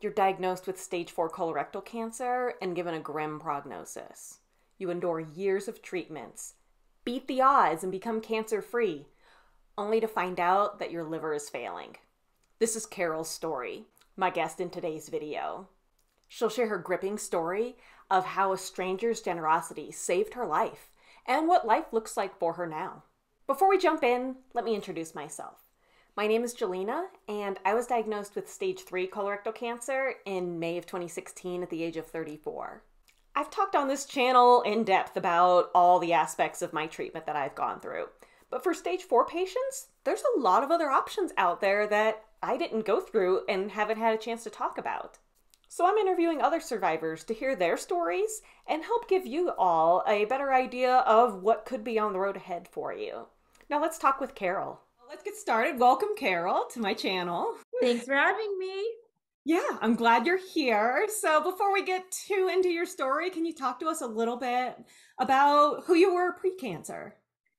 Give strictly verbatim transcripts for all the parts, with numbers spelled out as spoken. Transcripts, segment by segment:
You're diagnosed with stage four colorectal cancer and given a grim prognosis. You endure years of treatments, beat the odds, and become cancer-free, only to find out that your liver is failing. This is Carole's story, my guest in today's video. She'll share her gripping story of how a stranger's generosity saved her life and what life looks like for her now. Before we jump in, let me introduce myself. My name is Jelena, and I was diagnosed with stage three colorectal cancer in May of twenty sixteen at the age of thirty-four. I've talked on this channel in depth about all the aspects of my treatment that I've gone through. But for stage four patients, there's a lot of other options out there that I didn't go through and haven't had a chance to talk about. So I'm interviewing other survivors to hear their stories and help give you all a better idea of what could be on the road ahead for you. Now let's talk with Carole. Let's get started. Welcome, Carole, to my channel. Thanks for having me. Yeah, I'm glad you're here. So before we get too into your story, can you talk to us a little bit about who you were pre-cancer?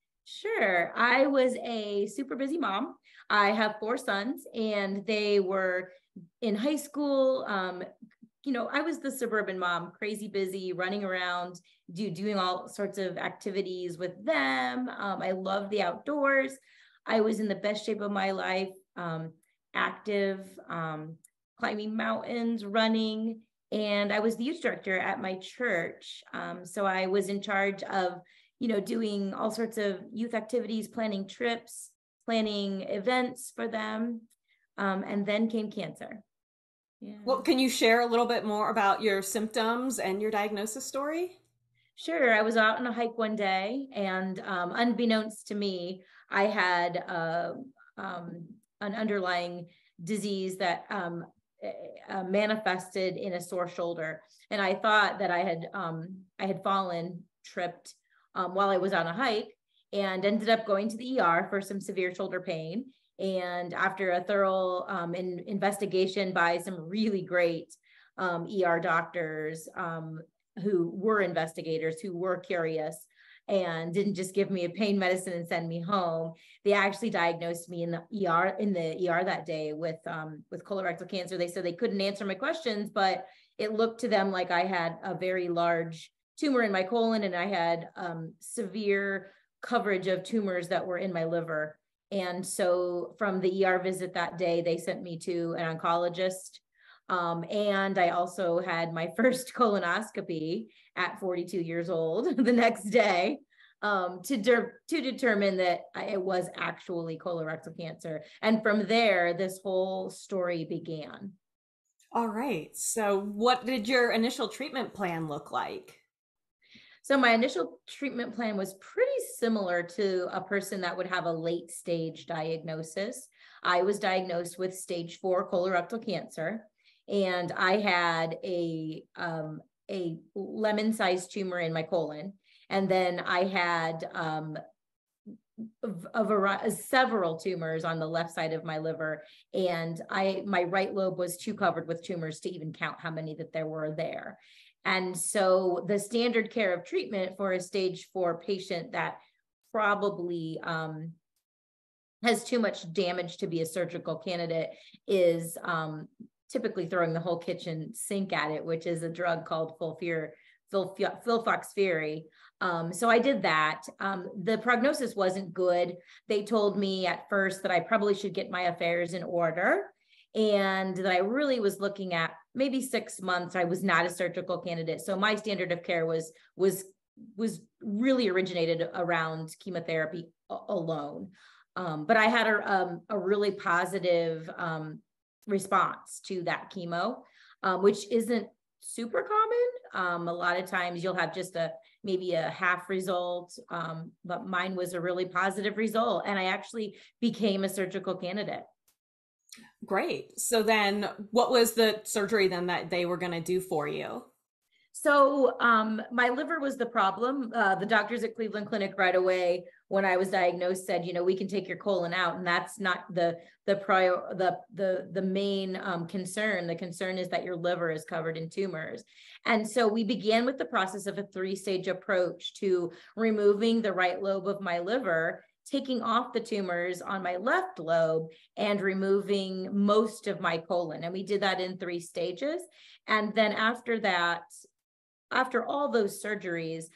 Sure. I was a super busy mom. I have four sons, and they were in high school. Um, you know, I was the suburban mom, crazy busy, running around, do, doing all sorts of activities with them. Um, I love the outdoors. I was in the best shape of my life, um, active, um, climbing mountains, running, and I was the youth director at my church. Um, so I was in charge of, you know, doing all sorts of youth activities, planning trips, planning events for them, um, and then came cancer. Yeah. Well, can you share a little bit more about your symptoms and your diagnosis story? Sure. I was out on a hike one day, and um, unbeknownst to me, I had uh, um, an underlying disease that um, uh, manifested in a sore shoulder. And I thought that I had um, I had fallen, tripped um, while I was on a hike, and ended up going to the E R for some severe shoulder pain. And after a thorough um, in, investigation by some really great um, E R doctors, um, who were investigators, who were curious and didn't just give me a pain medicine and send me home. They actually diagnosed me in the E R in the E R that day with um, with colorectal cancer. They said they couldn't answer my questions, but it looked to them like I had a very large tumor in my colon, and I had um, severe coverage of tumors that were in my liver. And so from the E R visit that day, they sent me to an oncologist. Um, and I also had my first colonoscopy at forty-two years old the next day um, to, de- to determine that I, it was actually colorectal cancer. And from there, this whole story began. All right. So what did your initial treatment plan look like? So my initial treatment plan was pretty similar to a person that would have a late stage diagnosis. I was diagnosed with stage four colorectal cancer. And I had a um, a lemon-sized tumor in my colon, and then I had um, a variety, several tumors on the left side of my liver, and I my right lobe was too covered with tumors to even count how many that there were there. And so the standard care of treatment for a stage four patient that probably um, has too much damage to be a surgical candidate is um, typically throwing the whole kitchen sink at it, which is a drug called fulfir, fulf, fulfoxfury. Um, so I did that. Um, the prognosis wasn't good. They told me at first that I probably should get my affairs in order, and that I really was looking at maybe six months. I was not a surgical candidate. So my standard of care was, was, was really originated around chemotherapy alone. Um, but I had a, um, a really positive um, response to that chemo, um, which isn't super common. Um, a lot of times you'll have just a maybe a half result, um, but mine was a really positive result, and I actually became a surgical candidate. Great. So then what was the surgery then that they were going to do for you? So um, my liver was the problem. Uh, the doctors at Cleveland Clinic right away, when I was diagnosed, said, you know, we can take your colon out, and that's not the the prior the the the main um, concern. The concern is that your liver is covered in tumors. And so we began with the process of a three-stage approach to removing the right lobe of my liver taking off the tumors on my left lobe and removing most of my colon. And we did that in three stages. And then after that, after all those surgeries,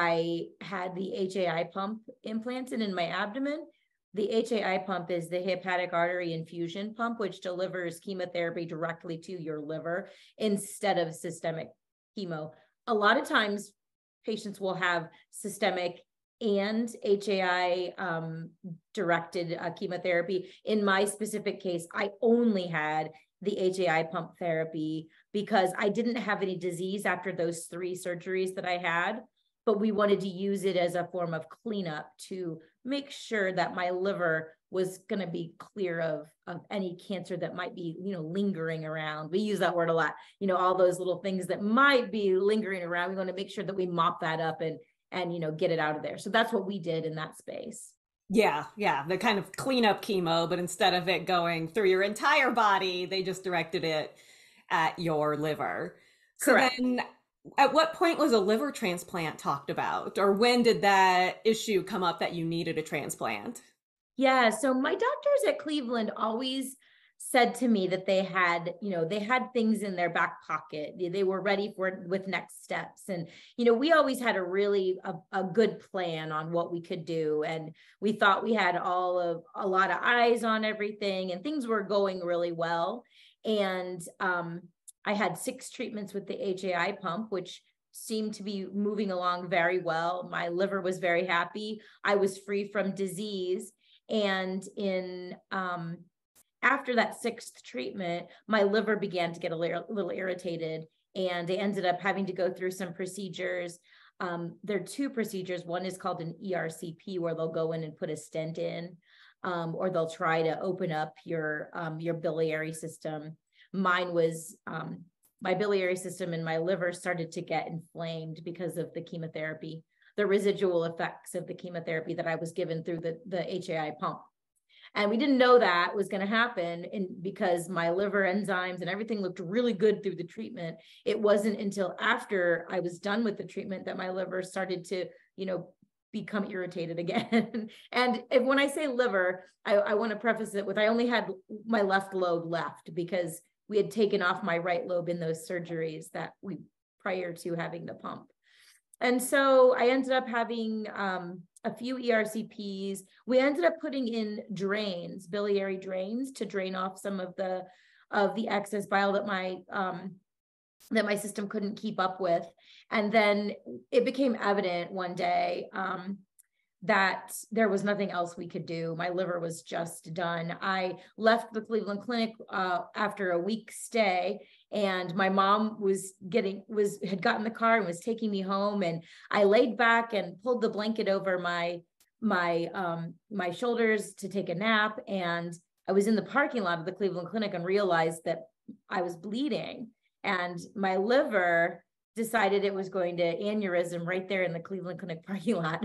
I had the H A I pump implanted in my abdomen. The H A I pump is the hepatic artery infusion pump, which delivers chemotherapy directly to your liver instead of systemic chemo. A lot of times patients will have systemic and H A I um, directed uh, chemotherapy. In my specific case, I only had the H A I pump therapy because I didn't have any disease after those three surgeries that I had, but we wanted to use it as a form of cleanup to make sure that my liver was going to be clear of, of any cancer that might be, you know, lingering around. We use that word a lot, you know, all those little things that might be lingering around. We want to make sure that we mop that up and, and, you know, get it out of there. So that's what we did in that space. Yeah, yeah, the kind of cleanup chemo, but instead of it going through your entire body, they just directed it at your liver. So Correct. then at what point was a liver transplant talked about? Or when did that issue come up that you needed a transplant? Yeah, so my doctors at Cleveland always said to me that they had, you know, they had things in their back pocket. They were ready for with next steps. And, you know, we always had a really a, a good plan on what we could do. And we thought we had all of a lot of eyes on everything and things were going really well. And um, I had six treatments with the H A I pump, which seemed to be moving along very well. My liver was very happy. I was free from disease. And in um, after that sixth treatment, my liver began to get a little, little irritated, and I ended up having to go through some procedures. Um, there are two procedures. One is called an E R C P, where they'll go in and put a stent in, um, or they'll try to open up your um, your biliary system. Mine was um, my biliary system and my liver started to get inflamed because of the chemotherapy, the residual effects of the chemotherapy that I was given through the, the H A I pump. And we didn't know that was going to happen in, because my liver enzymes and everything looked really good through the treatment. It wasn't until after I was done with the treatment that my liver started to, you know, become irritated again. And if, when I say liver, I, I want to preface it with I only had my left lobe left because we had taken off my right lobe in those surgeries that we prior to having the pump. And so I ended up having um, a few E R C Ps. We ended up putting in drains, biliary drains, to drain off some of the of the excess bile that my um, that my system couldn't keep up with. And then it became evident one day um, that there was nothing else we could do. My liver was just done. I left the Cleveland Clinic uh, after a week stay, and my mom was getting was had gotten the car and was taking me home, and I laid back and pulled the blanket over my my um my shoulders to take a nap, and I was in the parking lot of the Cleveland Clinic and realized that I was bleeding, and my liver decided it was going to aneurysm right there in the Cleveland Clinic parking lot.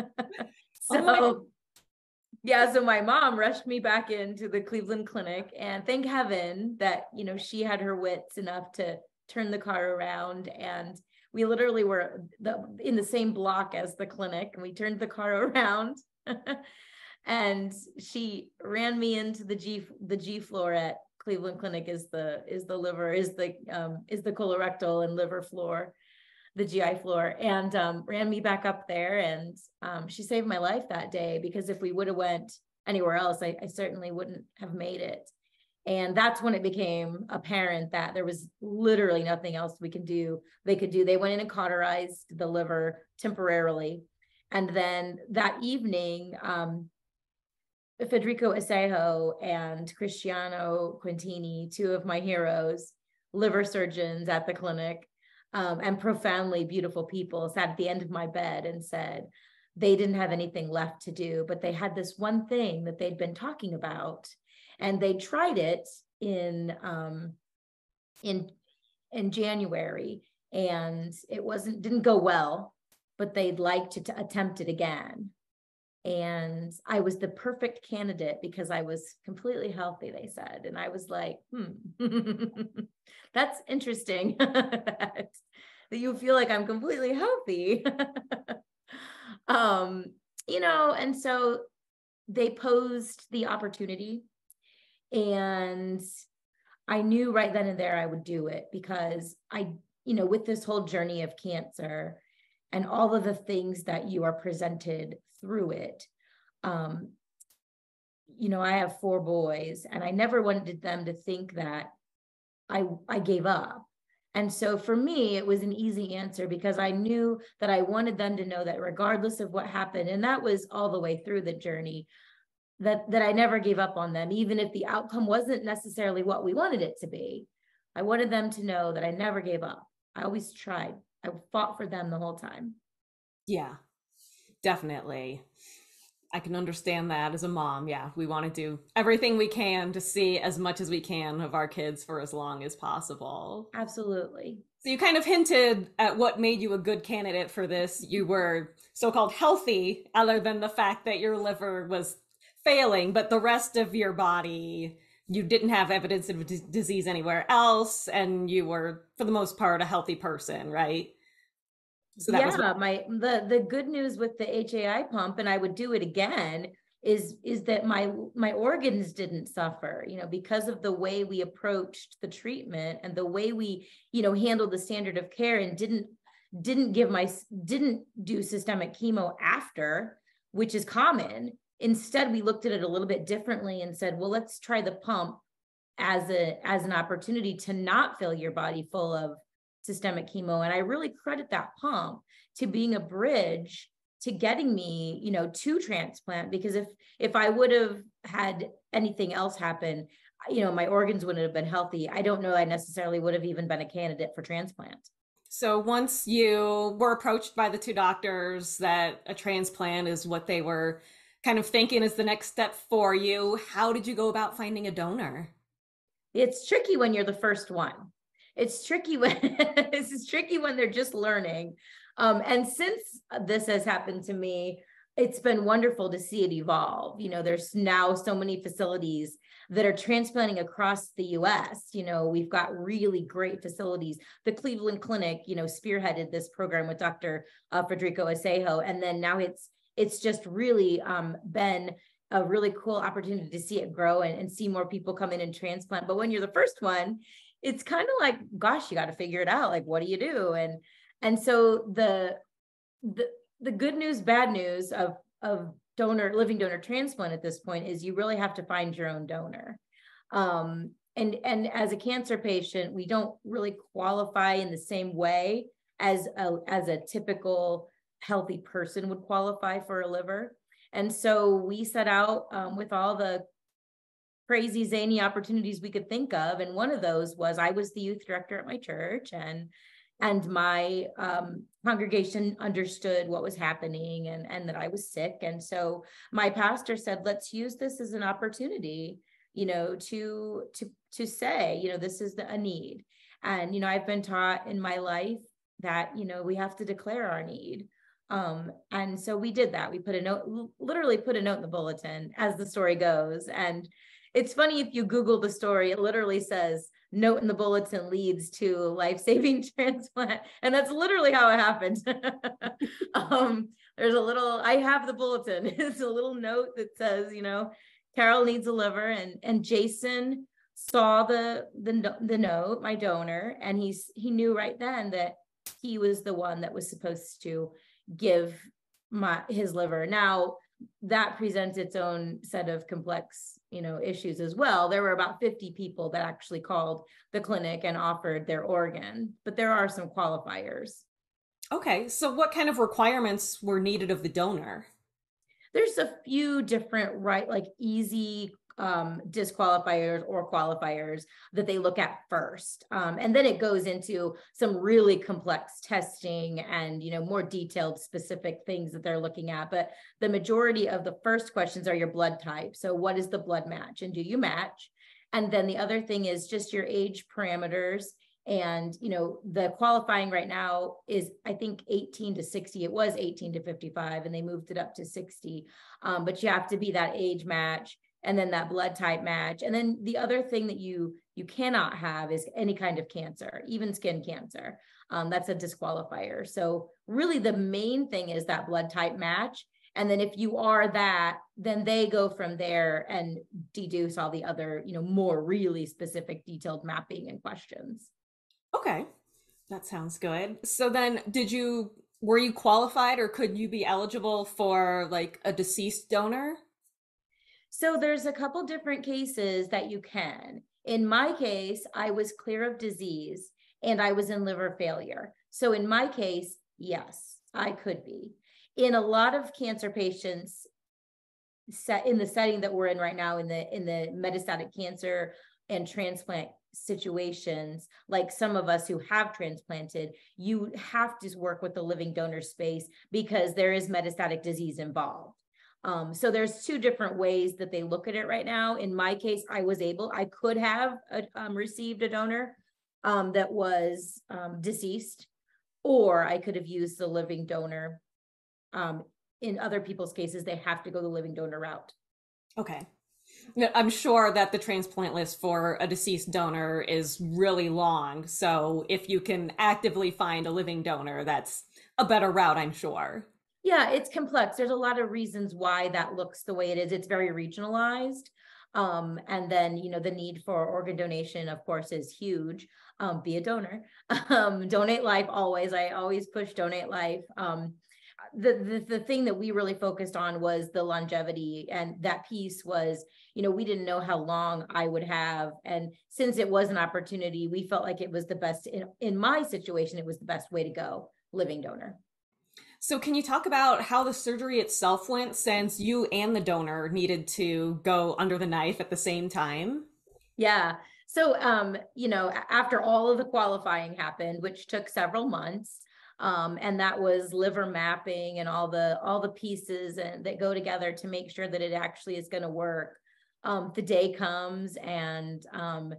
So oh yeah, so my mom rushed me back into the Cleveland Clinic, and thank heaven that, you know, she had her wits enough to turn the car around, and we literally were the, in the same block as the clinic, and we turned the car around and she ran me into the G the G floor at Cleveland Clinic is the is the liver is the um, is the colorectal and liver floor, the G I floor, and um, ran me back up there. And um, she saved my life that day, because if we would have went anywhere else, I, I certainly wouldn't have made it. And that's when it became apparent that there was literally nothing else we could do. They could do. They went in and cauterized the liver temporarily, and then that evening, um, Federico Asejo and Cristiano Quintini, two of my heroes, liver surgeons at the clinic, um, and profoundly beautiful people, sat at the end of my bed and said they didn't have anything left to do, but they had this one thing that they'd been talking about, and they tried it in um, in in January, and it wasn't didn't go well, but they'd like to t- attempt it again. And I was the perfect candidate because I was completely healthy, they said. And I was like, hmm, that's interesting that, that you feel like I'm completely healthy. um, you know, and so they posed the opportunity, and I knew right then and there I would do it because I, you know, with this whole journey of cancer and all of the things that you are presented through it, um, you know, I have four boys, and I never wanted them to think that I I gave up. And so for me, it was an easy answer because I knew that I wanted them to know that regardless of what happened, and that was all the way through the journey, that that I never gave up on them, even if the outcome wasn't necessarily what we wanted it to be. I wanted them to know that I never gave up. I always tried. I fought for them the whole time. Yeah, definitely. I can understand that as a mom. Yeah, we want to do everything we can to see as much as we can of our kids for as long as possible. Absolutely. So you kind of hinted at what made you a good candidate for this. You were so-called healthy, other than the fact that your liver was failing, but the rest of your body, you didn't have evidence of d- disease anywhere else, and you were, for the most part, a healthy person, right? So that was Yeah, my the the good news with the H A I pump, and I would do it again, is is that my my organs didn't suffer, you know, because of the way we approached the treatment and the way we, you know, handled the standard of care, and didn't didn't give my didn't do systemic chemo after, which is common. Instead, we looked at it a little bit differently and said, well, let's try the pump as a as an opportunity to not fill your body full of systemic chemo. And I really credit that pump to being a bridge to getting me, you know, to transplant, because if if I would have had anything else happen, you know, my organs wouldn't have been healthy. I don't know I necessarily would have even been a candidate for transplant. So once you were approached by the two doctors that a transplant is what they were kind of thinking is the next step for you, how did you go about finding a donor? It's tricky when you're the first one. It's tricky when this is tricky when they're just learning. Um, and since this has happened to me, it's been wonderful to see it evolve. You know, there's now so many facilities that are transplanting across the U S. You know, we've got really great facilities. The Cleveland Clinic, you know, spearheaded this program with Doctor Uh, Federico Asejo, and then now it's it's just really um, been a really cool opportunity to see it grow and, and see more people come in and transplant. But when you're the first one, it's kind of like, gosh, you got to figure it out. Like, what do you do? And and so the the the good news, bad news of of donor living donor transplant at this point is you really have to find your own donor. Um, and and as a cancer patient, we don't really qualify in the same way as a as a typical healthy person would qualify for a liver. And so we set out um, with all the crazy zany opportunities we could think of, and one of those was I was the youth director at my church, and and my um, congregation understood what was happening, and and that I was sick. And so my pastor said, let's use this as an opportunity, you know, to to to say, you know, this is the, a need. And you know, I've been taught in my life that, you know, we have to declare our need. Um, and so we did that. We put a note, literally put a note in the bulletin, as the story goes. And it's funny, if you Google the story, it literally says note in the bulletin leads to life-saving transplant. And that's literally how it happened. um, there's a little, I have the bulletin. It's a little note that says, you know, Carole needs a liver. And, and Jason saw the, the, the note, my donor, and he's, he knew right then that he was the one that was supposed to give my, his liver. Now, that presents its own set of complex, you know, issues as well. There were about fifty people that actually called the clinic and offered their organ, but there are some qualifiers. Okay, so what kind of requirements were needed of the donor? There's a few different, right, like easy um, disqualifiers or qualifiers that they look at first. Um, and then it goes into some really complex testing and, you know, more detailed specific things that they're looking at. But the majority of the first questions are your blood type. So what is the blood match, and do you match? And then the other thing is just your age parameters. And, you know, the qualifying right now is, I think, eighteen to sixty. It was eighteen to fifty-five, and they moved it up to sixty. Um, but you have to be that age match, and then that blood type match. And then the other thing that you you cannot have is any kind of cancer, even skin cancer. Um, that's a disqualifier. So really the main thing is that blood type match. And then if you are that, then they go from there and deduce all the other, you know, more really specific detailed mapping and questions. Okay, that sounds good. So then, did you, were you qualified or could you be eligible for like a deceased donor? So there's a couple different cases that you can. In my case, I was clear of disease and I was in liver failure. So in my case, yes, I could be. In a lot of cancer patients, set in the setting that we're in right now, in the in the metastatic cancer and transplant situations, like some of us who have transplanted, you have to work with the living donor space because there is metastatic disease involved. Um, so there's two different ways that they look at it right now. In my case, I was able, I could have a, um, received a donor um, that was um, deceased, or I could have used the living donor. Um, in other people's cases, they have to go the living donor route. Okay. I'm sure that the transplant list for a deceased donor is really long. So if you can actively find a living donor, that's a better route, I'm sure. Yeah, it's complex. There's a lot of reasons why that looks the way it is. It's very regionalized. Um, and then, you know, the need for organ donation, of course, is huge. Um, be a donor. Um, donate life always. I always push donate life. Um, the, the, the thing that we really focused on was the longevity. And that piece was, you know, we didn't know how long I would have. And since it was an opportunity, we felt like it was the best, in, in my situation, it was the best way to go, living donor. So can you talk about how the surgery itself went since you and the donor needed to go under the knife at the same time? Yeah. So, um, you know, after all of the qualifying happened, which took several months, um, and that was liver mapping and all the all the pieces and that go together to make sure that it actually is going to work. Um, the day comes and um,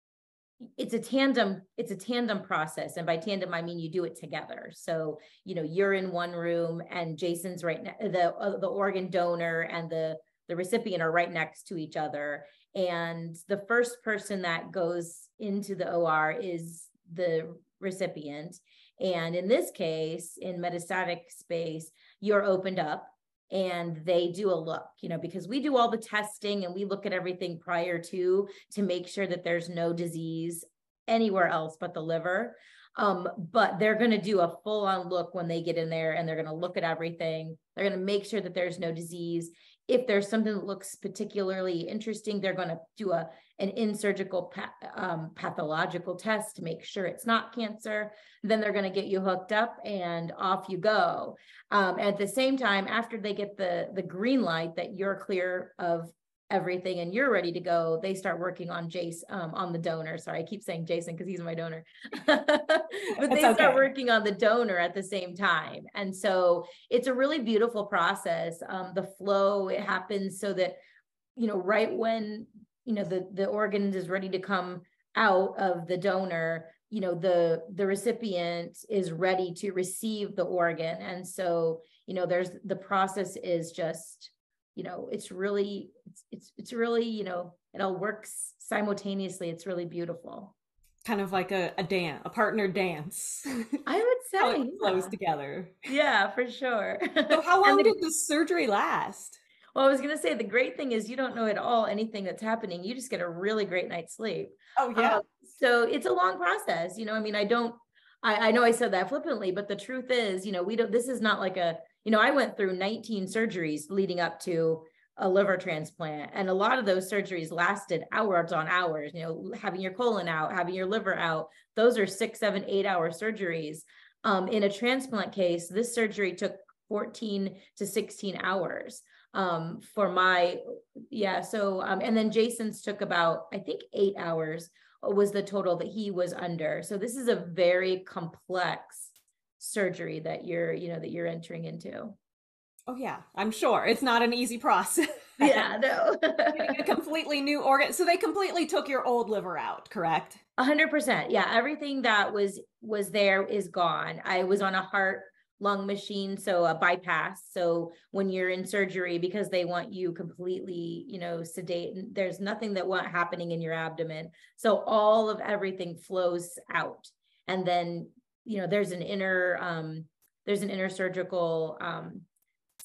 it's a tandem it's a tandem process, and by tandem I mean you do it together. So you know you're in one room and Jason's right now, the uh, the organ donor and the the recipient are right next to each other, and the first person that goes into the O R is the recipient. And in this case, in metastatic space, you're opened up and they do a look, you know, because we do all the testing and we look at everything prior to to make sure that there's no disease anywhere else but the liver. Um, but they're going to do a full on look when they get in there, and they're going to look at everything. They're going to make sure that there's no disease. If there's something that looks particularly interesting, they're going to do a an in-surgical pa- um, pathological test to make sure it's not cancer. Then they're going to get you hooked up and off you go. Um, at the same time, after they get the, the green light that you're clear of everything and you're ready to go, they start working on Jace, um, on the donor. Sorry, I keep saying Jason because he's my donor. But It's they start okay. working on the donor at the same time. And so it's a really beautiful process. Um, the flow, it happens so that, you know, right when, you know, the, the organ is ready to come out of the donor, you know, the, the recipient is ready to receive the organ. And so, you know, there's, the process is just, you know, it's really, it's, it's, it's really, you know, it all works simultaneously. It's really beautiful. Kind of like a, a dance, a partner dance. I would How it say, flows yeah, together. yeah, for sure. So how And long the, did the surgery last? well, I was going to say, the great thing is you don't know at all anything that's happening. You just get a really great night's sleep. Oh Um, yeah. so it's a long process. You know, I mean, I don't, I, I know I said that flippantly, but the truth is, you know, we don't, this is not like a, you know, I went through nineteen surgeries leading up to a liver transplant. And a lot of those surgeries lasted hours on hours, you know, having your colon out, having your liver out. Those are six, seven, eight hour surgeries. Um, in a transplant case, this surgery took fourteen to sixteen hours um, for my, yeah. So, um, and then Jason's took about, I think eight hours was the total that he was under. So this is a very complex surgery that you're, you know, that you're entering into. Oh yeah, I'm sure. It's not an easy process. Yeah, no. Getting a completely new organ. So they completely took your old liver out, correct? A hundred percent. Yeah. Everything that was, was there is gone. I was on a heart lung machine, so a bypass. So when you're in surgery, because they want you completely, you know, sedate, there's nothing that won't happening in your abdomen. So all of everything flows out. And then, you know, there's an inner, um, there's an inner surgical, um,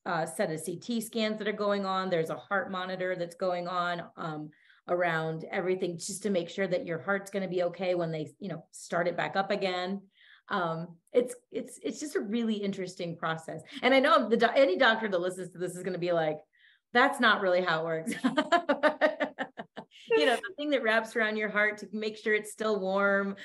a set of C T scans that are going on. There's a heart monitor that's going on um, around everything, just to make sure that your heart's going to be okay when they, you know, start it back up again. Um, it's, it's, it's just a really interesting process. And I know the, any doctor that listens to this is going to be like, that's not really how it works. You know, the thing that wraps around your heart to make sure it's still warm.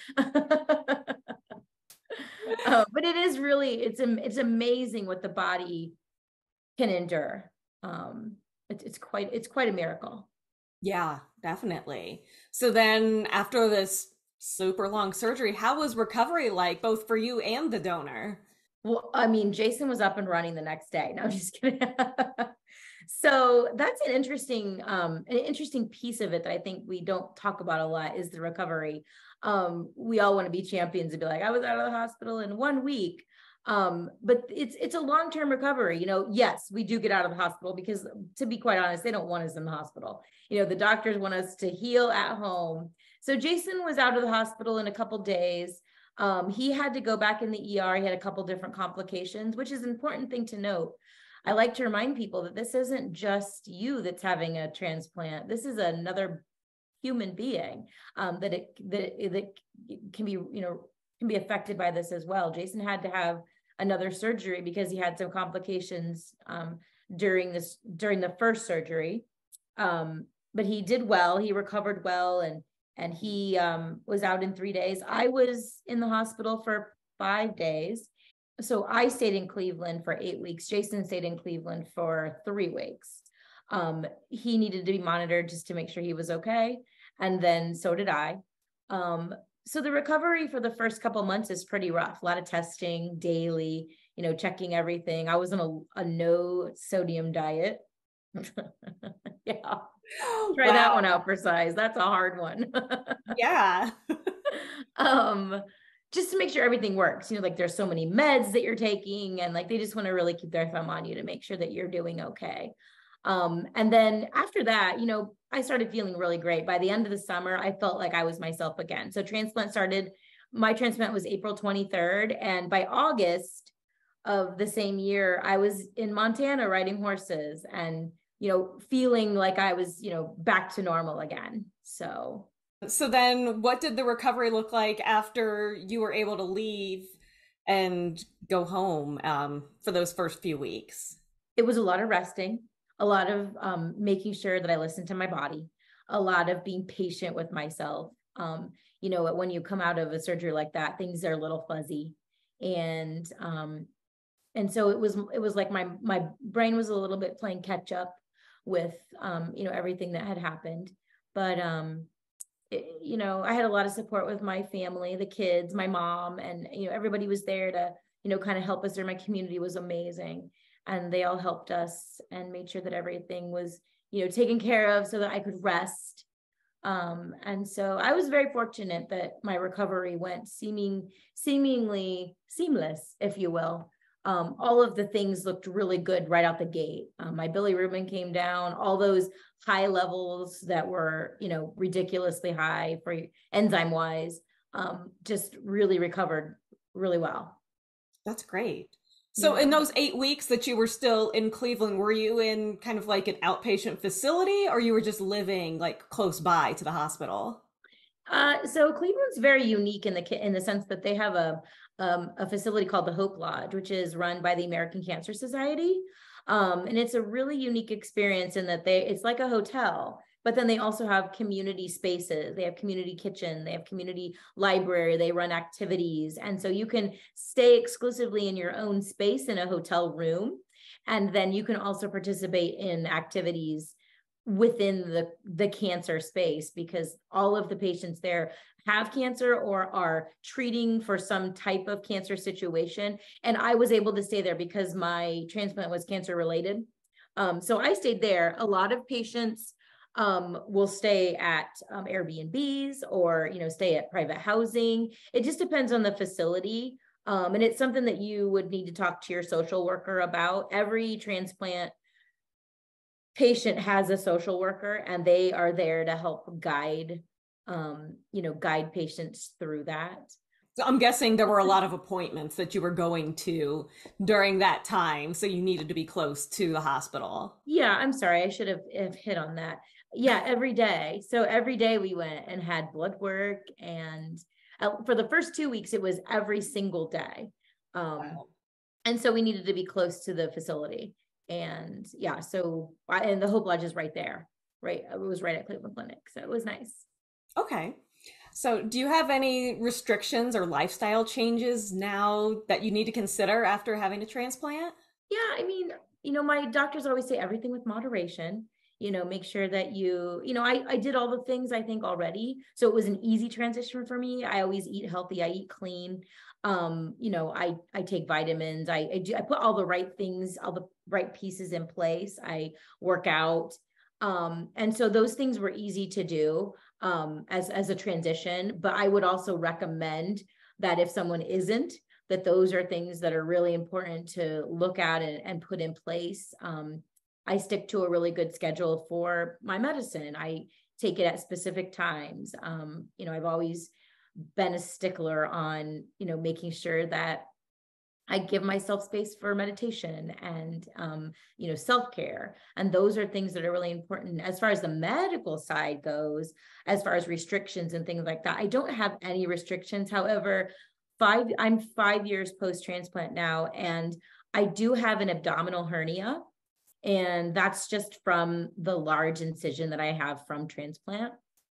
Uh, but it is really, it's, it's amazing what the body can endure. Um, it, it's quite, it's quite a miracle. Yeah, definitely. So then after this super long surgery, how was recovery like both for you and the donor? Well, I mean, Jason was up and running the next day. No, I'm just kidding. So that's an interesting, um, an interesting piece of it that I think we don't talk about a lot is the recovery. Um, we all want to be champions and be like, I was out of the hospital in one week. Um, but it's, it's a long-term recovery. You know, yes, we do get out of the hospital because, to be quite honest, they don't want us in the hospital. You know, the doctors want us to heal at home. So Jason was out of the hospital in a couple days. Um, he had to go back in the E R. He had a couple different complications, which is an important thing to note. I like to remind people that this isn't just you that's having a transplant. This is another human being um, that it that it, that can be, you know, can be affected by this as well. Jason had to have another surgery because he had some complications um, during this during the first surgery, um, but he did well. He recovered well, and and he um, was out in three days. I was in the hospital for five days. So I stayed in Cleveland for eight weeks. Jason stayed in Cleveland for three weeks. Um, he needed to be monitored just to make sure he was okay. And then so did I. Um, so the recovery for the first couple months is pretty rough. A lot of testing daily, you know, checking everything. I was on a, a no sodium diet. Yeah. Try Wow. that one out for size. That's a hard one. Yeah. um, just to make sure everything works. You know, like there's so many meds that you're taking, and like they just want to really keep their thumb on you to make sure that you're doing okay. Um, and then after that, you know, I started feeling really great. By the end of the summer, I felt like I was myself again. So transplant started, my transplant was April twenty-third. And by August of the same year, I was in Montana riding horses and, you know, feeling like I was, you know, back to normal again. So So then what did the recovery look like after you were able to leave and go home um, for those first few weeks? it was a lot of resting, a lot of um, making sure that I listened to my body, a lot of being patient with myself. Um, you know, when you come out of a surgery like that, things are a little fuzzy. And um, and so it was it was like my my brain was a little bit playing catch up with um, you know, everything that had happened. But um, it, you know, I had a lot of support with my family, the kids, my mom, and you know, everybody was there to, you know, kind of help us there. My community was amazing, and they all helped us and made sure that everything was, you know, taken care of so that I could rest. Um, and so I was very fortunate that my recovery went seeming seemingly seamless, if you will. Um, all of the things looked really good right out the gate. Um, my bilirubin came down, all those high levels that were, you know, ridiculously high for enzyme wise, um, just really recovered really well. That's great. So Yeah. in those eight weeks that you were still in Cleveland, were you in kind of like an outpatient facility, or you were just living like close by to the hospital? Uh, so Cleveland's very unique in the in the sense that they have a um, a facility called the Hope Lodge, which is run by the American Cancer Society, um, and it's a really unique experience in that they it's like a hotel, but then they also have community spaces. They have community kitchen, they have community library, they run activities, and so you can stay exclusively in your own space in a hotel room, and then you can also participate in activities within the the cancer space, because all of the patients there have cancer or are treating for some type of cancer situation. And I was able to stay there because my transplant was cancer related. Um, so I stayed there. A lot of patients um, will stay at um, Airbnbs or, you know, stay at private housing. It just depends on the facility. Um, and it's something that you would need to talk to your social worker about. Every transplant patient has a social worker, and they are there to help guide, um, you know, guide patients through that. So I'm guessing there were a lot of appointments that you were going to during that time, so you needed to be close to the hospital. Yeah, I'm sorry. I should have, have hit on that. Yeah, every day. So every day we went and had blood work. And uh, for the first two weeks, it was every single day. Um, Wow. and so we needed to be close to the facility. And yeah, so, I, and the Hope Lodge is right there, right? It was right at Cleveland Clinic. So it was nice. Okay. So, do you have any restrictions or lifestyle changes now that you need to consider after having a transplant? Yeah, I mean, you know, my doctors always say everything with moderation. You know, make sure that you, you know, I, I did all the things I think already. So it was an easy transition for me. I always eat healthy, I eat clean. Um, you know, I I take vitamins, I, I do I put all the right things, all the right pieces in place. I work out. Um, and so those things were easy to do um as as a transition. But I would also recommend that if someone isn't, that those are things that are really important to look at and, and put in place. Um, I stick to a really good schedule for my medicine. I take it at specific times. Um, you know, I've always been a stickler on, you know, making sure that I give myself space for meditation and, um, you know, self-care. And those are things that are really important. As far as the medical side goes, as far as restrictions and things like that, I don't have any restrictions. However, five, I'm five years post-transplant now, and I do have an abdominal hernia. And that's just from the large incision that I have from transplant.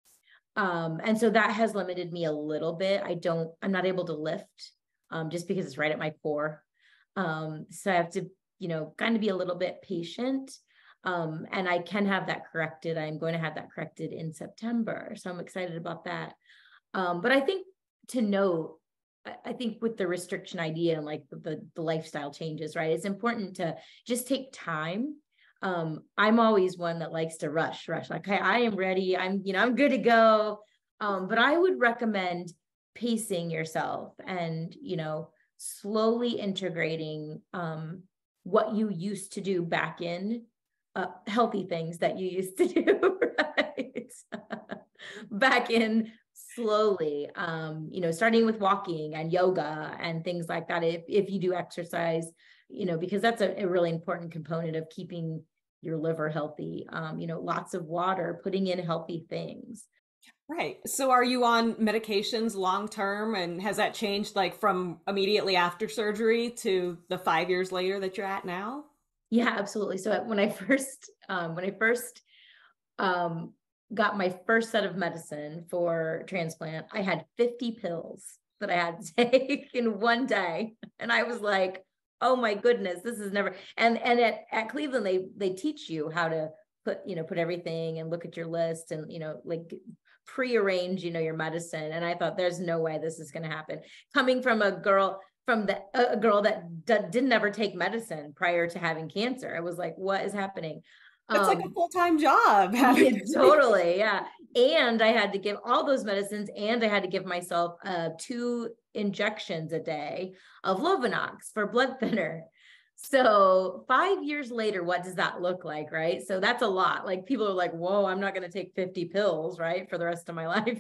Um, and so that has limited me a little bit. I don't, I'm not able to lift um, just because it's right at my core. Um, so I have to, you know, kind of be a little bit patient. Um, and I can have that corrected. I'm going to have that corrected in September. So I'm excited about that. Um, but I think to note, I think with the restriction idea and like the, the lifestyle changes, right? It's important to just take time. Um, I'm always one that likes to rush, rush, like, hey, I am ready. I'm, you know, I'm good to go. Um, but I would recommend pacing yourself and, you know, slowly integrating um, what you used to do back in uh, healthy things that you used to do, right? Back in slowly, um, you know, starting with walking and yoga and things like that. If, if you do exercise, you know, because that's a, a really important component of keeping your liver healthy, um, you know, lots of water, putting in healthy things. Right. So, are you on medications long term, and has that changed like from immediately after surgery to the five years later that you're at now? Yeah, absolutely. So when I first, um, when I first um, got my first set of medicine for transplant, I had fifty pills that I had to take in one day. And I was like, oh my goodness, this is never, and, and at, at Cleveland, they, they teach you how to put, you know, put everything and look at your list and, you know, like prearrange, you know, your medicine. And I thought there's no way this is going to happen. Coming from a girl, from the, a girl that d- didn't ever take medicine prior to having cancer. I was like, what is happening? That's like a Um, full-time job having yeah, to take. totally. Yeah. And I had to give all those medicines, and I had to give myself uh, two injections a day of Lovenox for blood thinner. So five years later, what does that look like? Right. So that's a lot. Like people are like, whoa, I'm not going to take fifty pills, right, for the rest of my life.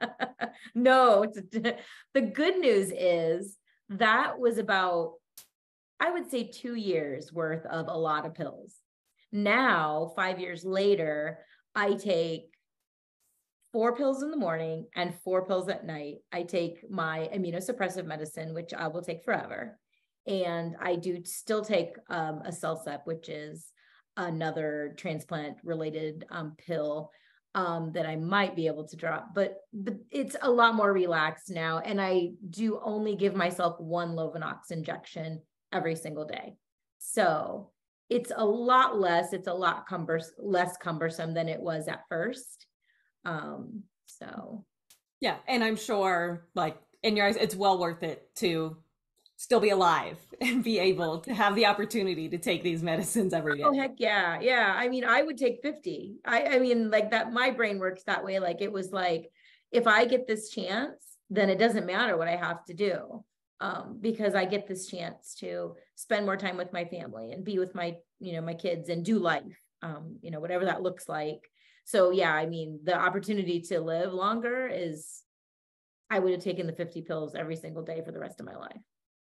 No, it's a, the good news is that was about, I would say, two years worth of a lot of pills. Now, five years later, I take four pills in the morning and four pills at night. I take my immunosuppressive medicine, which I will take forever. And I do still take um, a CellCep, which is another transplant related um, pill um, that I might be able to drop, but, but it's a lot more relaxed now. And I do only give myself one Lovenox injection every single day. So it's a lot less, it's a lot cumbers less cumbersome than it was at first. Um, so Yeah, and I'm sure, like in your eyes, it's well worth it to still be alive and be able to have the opportunity to take these medicines every oh day. heck yeah, yeah. I mean, I would take fifty. I, I mean, like that, my brain works that way. Like it was like, if I get this chance, then it doesn't matter what I have to do. Um, because I get this chance to spend more time with my family and be with my, you know, my kids and do life, um, you know, whatever that looks like. So yeah, I mean, the opportunity to live longer is I would have taken the fifty pills every single day for the rest of my life.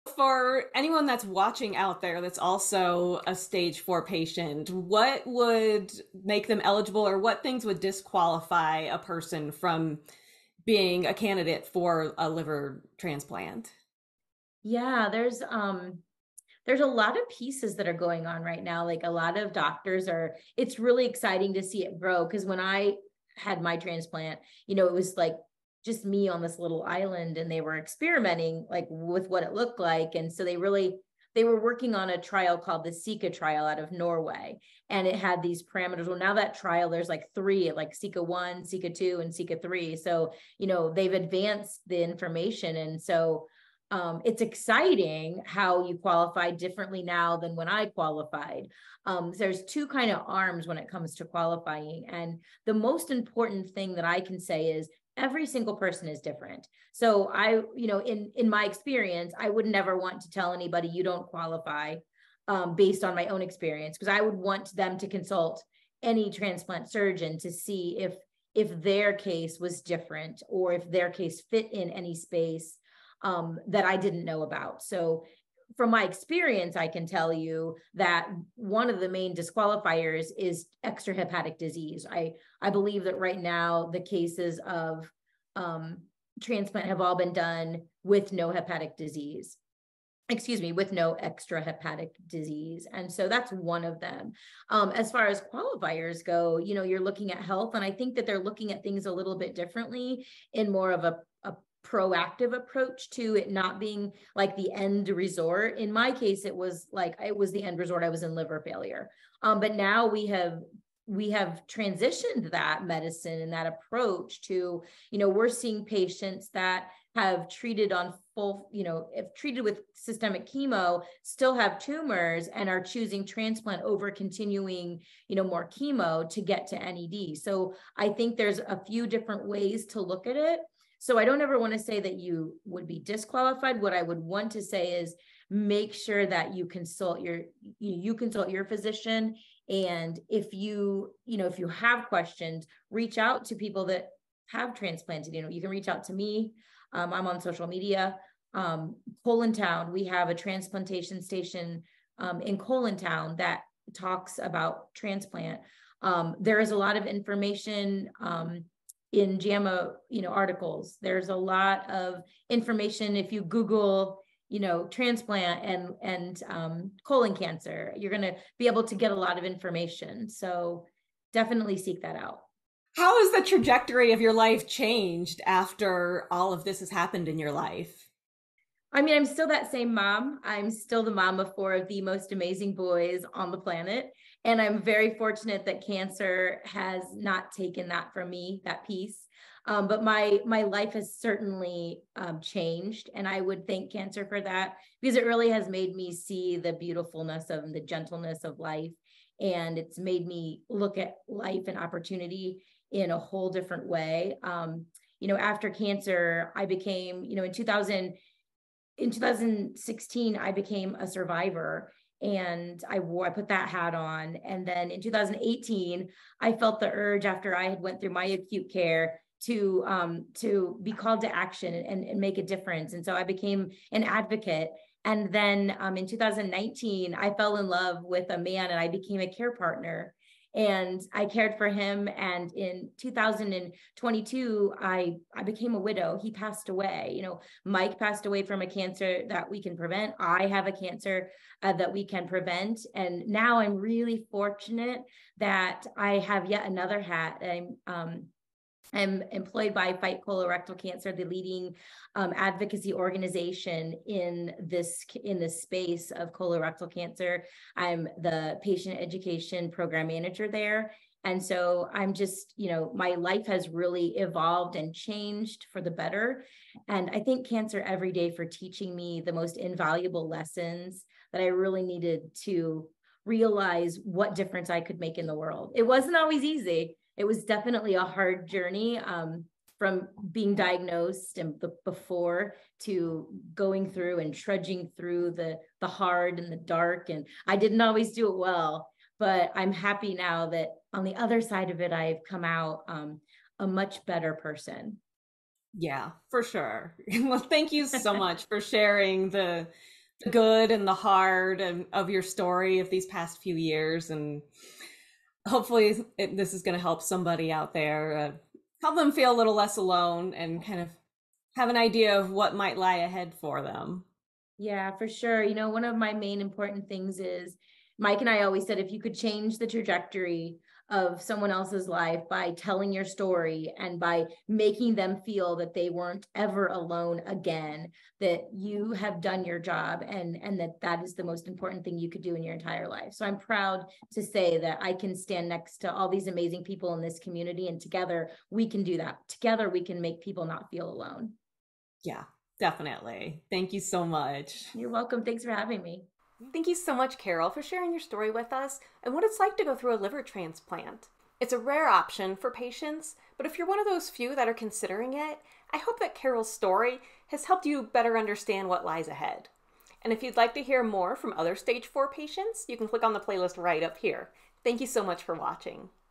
For anyone that's watching out there that's also a stage four patient, what would make them eligible, or what things would disqualify a person from being a candidate for a liver transplant? Yeah, there's um there's a lot of pieces that are going on right now. Like a lot of doctors are, it's really exciting to see it grow. Because when I had my transplant, you know, it was like just me on this little island, and they were experimenting like with what it looked like. And so they really, they were working on a trial called the Sika trial out of Norway. And it had these parameters. Well, now that trial, there's like three, like Sika one, Sika two, and Sika three. So, you know, they've advanced the information. And so um, it's exciting how you qualify differently now than when I qualified. Um, there's two kind of arms when it comes to qualifying. And the most important thing that I can say is every single person is different. So I, you know, in, in my experience, I would never want to tell anybody you don't qualify um, based on my own experience, because I would want them to consult any transplant surgeon to see if, if their case was different, or if their case fit in any space um, that I didn't know about. So from my experience, I can tell you that one of the main disqualifiers is extrahepatic disease. I, I believe that right now the cases of um, transplant have all been done with no hepatic disease. Excuse me, with no extrahepatic disease. And so that's one of them. Um, as far as qualifiers go, you know, you're looking at health, and I think that they're looking at things a little bit differently in more of a, a proactive approach to it not being like the end resort. In my case, it was like, it was the end resort. I was in liver failure. Um, but now we have we have transitioned that medicine and that approach to, you know, we're seeing patients that have treated on full, you know, if treated with systemic chemo, still have tumors and are choosing transplant over continuing, you know, more chemo to get to N E D. So I think there's a few different ways to look at it. So I don't ever want to say that you would be disqualified. What I would want to say is make sure that you consult your, you consult your physician. And if you, you know, if you have questions, reach out to people that have transplanted. You know, you can reach out to me. Um, I'm on social media. Um, Town, we have a transplantation station um, in Town that talks about transplant. Um, there is a lot of information um, in JAMA, you know, articles. There's a lot of information. If you Google, you know, transplant and, and um, colon cancer, you're going to be able to get a lot of information. So definitely seek that out. How has the trajectory of your life changed after all of this has happened in your life? I mean, I'm still that same mom. I'm still the mom of four of the most amazing boys on the planet. And I'm very fortunate that cancer has not taken that from me, that piece. Um, but my my life has certainly um, changed. And I would thank cancer for that, because it really has made me see the beautifulness of the gentleness of life. And it's made me look at life and opportunity in a whole different way. Um, you know, after cancer, I became, you know, in two thousand, in two thousand sixteen, I became a survivor, and I wore, I put that hat on. And then in two thousand eighteen, I felt the urge after I had went through my acute care to, um, to be called to action and, and make a difference. And so I became an advocate. And then um, in two thousand nineteen, I fell in love with a man, and I became a care partner. And I cared for him. And in two thousand twenty-two, I, I became a widow. He passed away. You know, Mike passed away from a cancer that we can prevent. I have a cancer uh, that we can prevent. And now I'm really fortunate that I have yet another hat. I'm, um, I'm employed by Fight Colorectal Cancer, the leading um, advocacy organization in this in this space of colorectal cancer. I'm the patient education program manager there. And so I'm just, you know, my life has really evolved and changed for the better. And I thank cancer every day for teaching me the most invaluable lessons that I really needed to realize what difference I could make in the world. It wasn't always easy. It was definitely a hard journey um, from being diagnosed and b- before to going through and trudging through the, the hard and the dark. And I didn't always do it well, but I'm happy now that on the other side of it, I've come out um, a much better person. Yeah, for sure. Well, thank you so much for sharing the, the good and the hard and, of your story of these past few years. And hopefully, it, this is going to help somebody out there, uh, help them feel a little less alone and kind of have an idea of what might lie ahead for them. Yeah, for sure. You know, one of my main important things is Mike and I always said if you could change the trajectory of someone else's life by telling your story and by making them feel that they weren't ever alone again, that you have done your job and and that that is the most important thing you could do in your entire life. So I'm proud to say that I can stand next to all these amazing people in this community, and together we can do that. Together we can make people not feel alone. Yeah, definitely. Thank you so much. You're welcome. Thanks for having me. Thank you so much, Carole, for sharing your story with us and what it's like to go through a liver transplant. It's a rare option for patients, but if you're one of those few that are considering it, I hope that Carole's story has helped you better understand what lies ahead. And if you'd like to hear more from other stage four patients, you can click on the playlist right up here. Thank you so much for watching.